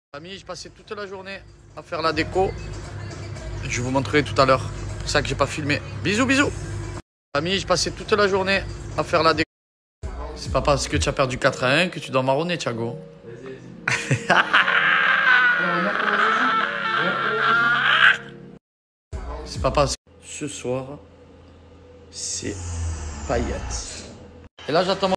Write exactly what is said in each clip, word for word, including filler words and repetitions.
Amis, j'ai passé toute la journée à faire la déco. Je vous montrerai tout à l'heure. C'est pour ça que j'ai pas filmé. Bisous, bisous. Amis, j'ai passé toute la journée à faire la déco. C'est pas parce que tu as perdu quatre à un que tu dois marronner, Thiago. C'est pas parce que ce soir, c'est paillettes. Et là, j'attends mon...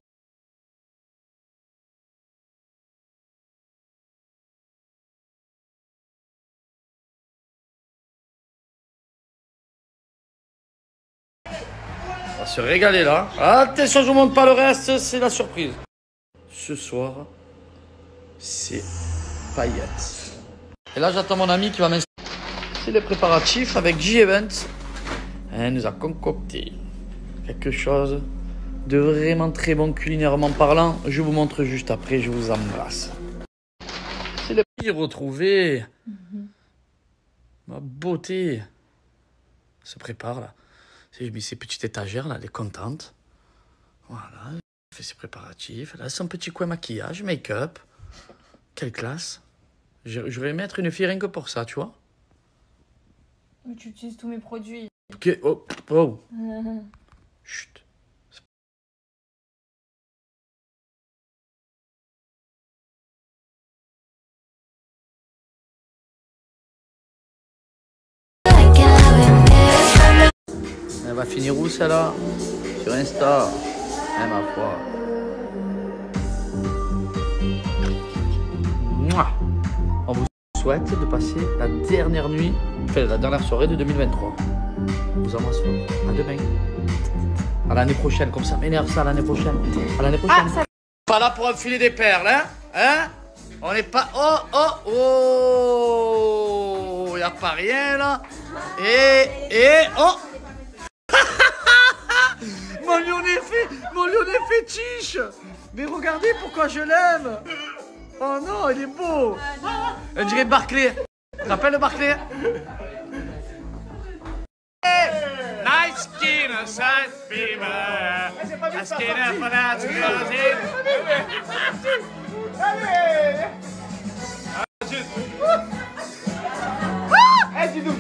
On va se régaler là. Attention, je vous montre pas le reste, c'est la surprise. Ce soir, c'est paillettes. Et là, j'attends mon ami qui va m'installer. C'est les préparatifs avec J-Event. Elle nous a concocté quelque chose de vraiment très bon culinairement parlant. Je vous montre juste après, je vous embrasse. C'est le petit retrouvé. Mm-hmm. Ma beauté. Elle se prépare là. J'ai mis ses petites étagères là, elle est contente. Voilà, elle fait ses préparatifs. Elle a son petit coin maquillage, make-up. Quelle classe. Je, je vais mettre une fille rien que pour ça, tu vois. Mais tu utilises tous mes produits. Ok, oh, oh. Mmh. Chut. Elle va finir où celle-là? Sur Insta. Eh ma foi. Mouah. On vous souhaite de passer la dernière nuit, enfin la dernière soirée de deux mille vingt-trois. On vous embrasse fort. À demain. À l'année prochaine, comme ça m'énerve ça l'année prochaine. À l'année prochaine. Ah, ça... Pas là pour enfiler des perles, hein? Hein? On n'est pas... Oh, oh, oh! Y a pas rien là. Et, et, oh! Mon lyonnais fait, mon lyonnais fétiche. Mais regardez pourquoi je l'aime. Oh non, il est beau. On dirait Barclay. Tu te rappelles Barclay? Nice skin, side fever. La skin for that music. Allez. Eh, dis-nous.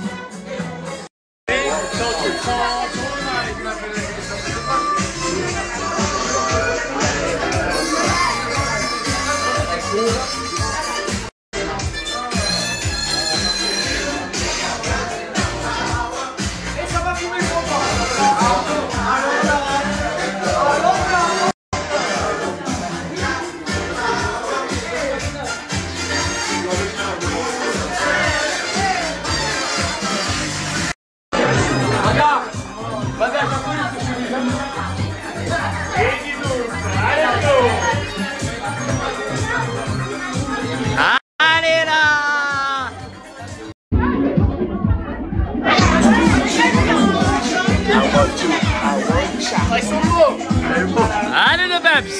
Allez là! Ils sont beaux! Allez le Babs!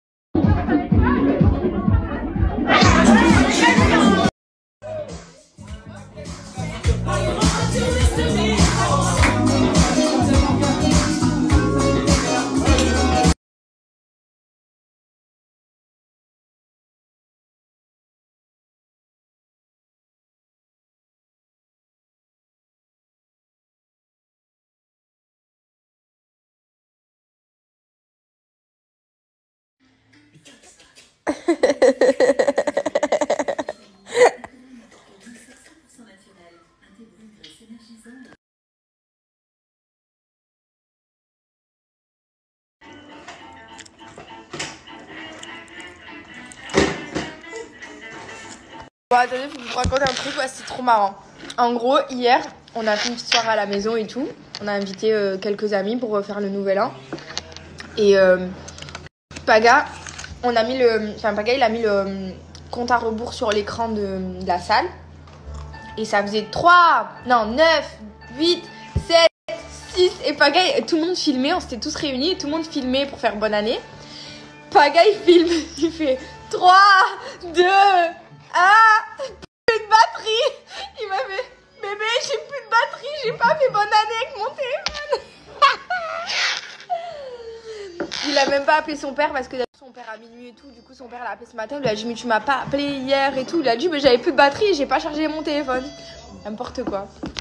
Bon, attendez, faut que je vous raconte un truc, ouais, c'est trop marrant. En gros, hier, on a fait une petite soirée à la maison et tout. On a invité euh, quelques amis pour faire le nouvel an. Et euh, Paga, on a mis le, enfin Paga, il a mis le euh, compte à rebours sur l'écran de, de la salle. Et ça faisait trois, non, neuf, huit, sept, six. Et Paga, tout le monde filmait, on s'était tous réunis et tout le monde filmait pour faire bonne année. Paga, il filme, il fait trois, deux, un, plus de batterie. Il m'a fait, bébé, j'ai plus de batterie, j'ai pas fait bonne année avec mon téléphone. Il a même pas appelé son père parce que son père père à minuit et tout. Du coup, son père l'a appelé ce matin. Il lui a dit, mais tu m'as pas appelé hier et tout. Il a dit, mais j'avais plus de batterie, j'ai pas chargé mon téléphone. N'importe quoi.